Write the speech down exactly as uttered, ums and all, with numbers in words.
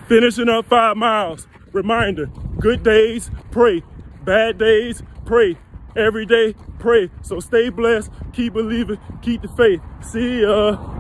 finishing up five miles. Reminder, good days, pray. Bad days, pray. Every day, pray. So stay blessed, keep believing, keep the faith. See ya.